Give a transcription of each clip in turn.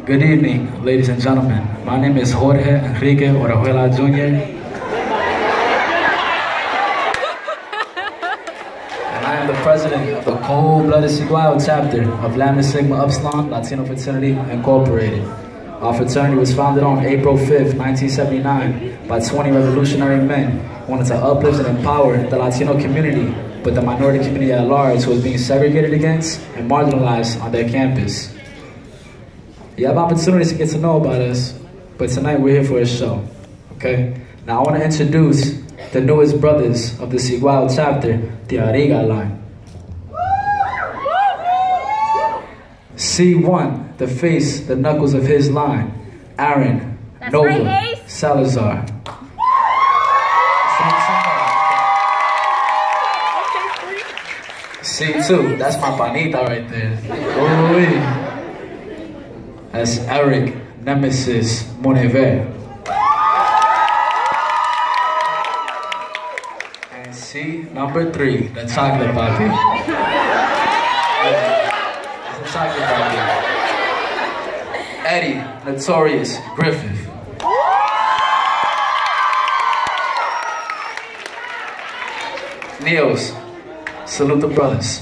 Good evening, ladies and gentlemen. My name is Jorge Enrique Orejuela Jr. And I am the president of the cold-blooded Ciguayo chapter of Lambda Sigma Upsilon Latino Fraternity Incorporated. Our fraternity was founded on April 5th, 1979 by 20 revolutionary men who wanted to uplift and empower the Latino community, but the minority community at large who was being segregated against and marginalized on their campus. You have opportunities to get to know about us, but tonight we're here for a show, okay? Now I want to introduce the newest brothers of the Ciguayo chapter, the Ariga line. C1, the face, the knuckles of his line, Aaron, that's Nova, right, Salazar. C2, that's my panita right there. Ooh-wee. That's Eric, Nemesis, Monever. And C, number 3, the chocolate papi. The chocolate papi. Eddie, Notorious, Griffith. Niels, salute the brothers.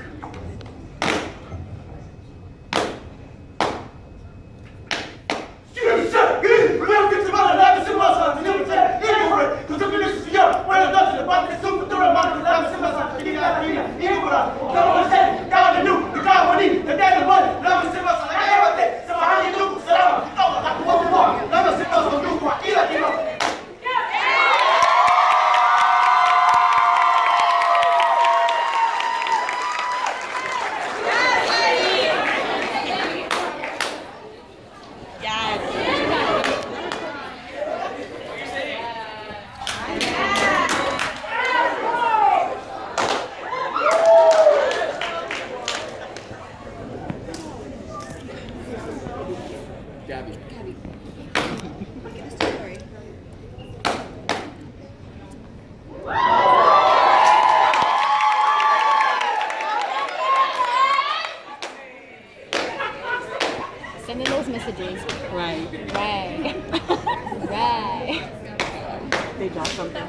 Sending those messages. Right. Right. Right. They dropped something.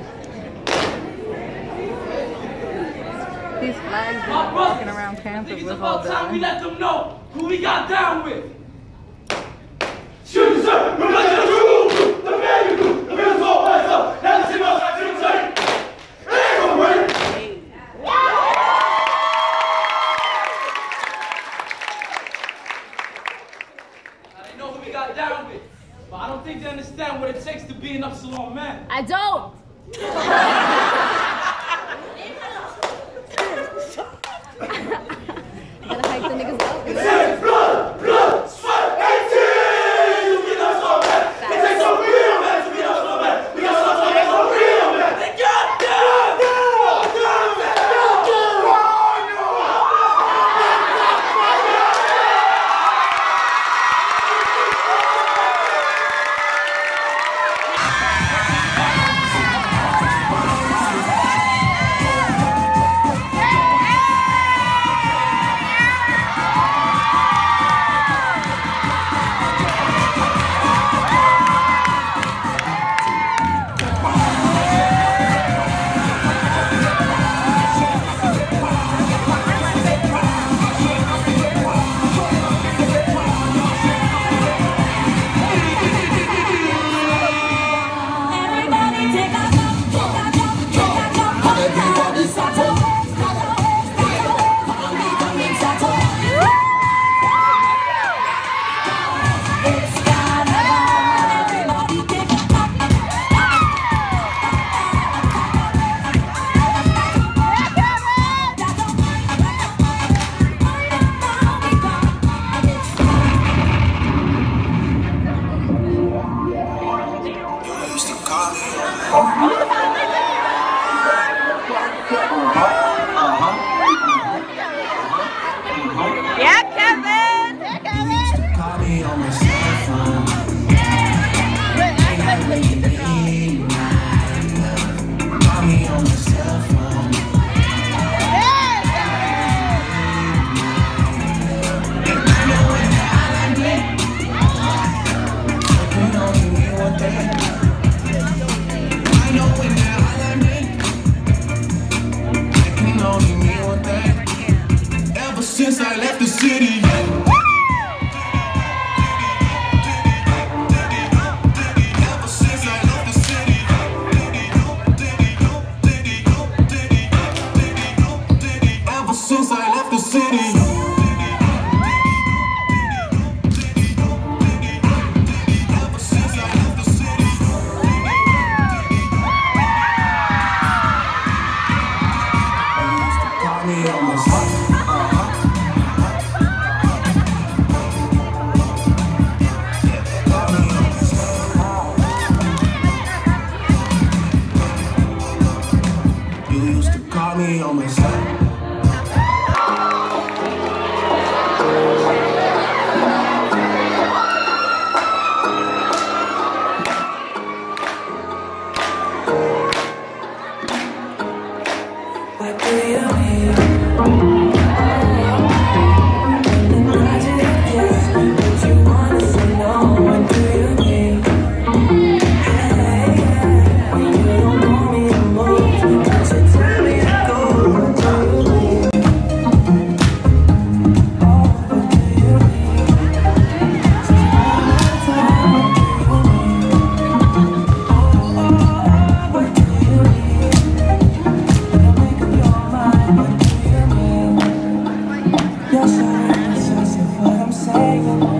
These flags are walking around campus with all the... We let them know who we got down with. Shoot, sir! We're not gonna do the man you do! The man's all by itself! That's the most I didn't say! It ain't gonna work! I know who we got down with, but I don't think they understand what it takes to be an Upsilon man. I don't! Gotta hype the niggas up. It's blood, sweat, and tears! You get Upsilon man! It takes a real man to be an Upsilon man! We got Upsilon man, a real man! They got down! want me on my side. What do you mean? And I just guess that you wanna say no. What do you mean? Hey, yeah. You don't want me to move, but you tell me to go. What do you mean? Oh, what do you mean? Just one more time. What do you mean? Oh, what do you mean? Make up your mind. What do you mean? You're so obsessive, what I'm saying.